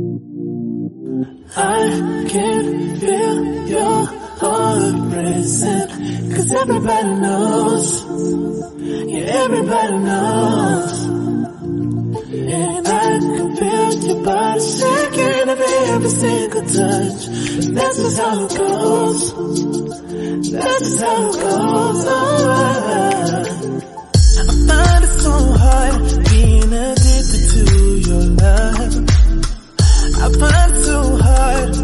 I can feel your heart racing, 'cause everybody knows, yeah, everybody knows. And I can feel your body shaking every single touch. That's just how it goes. That's just how it goes. I find it so hard being addicted to your love. I find it so hard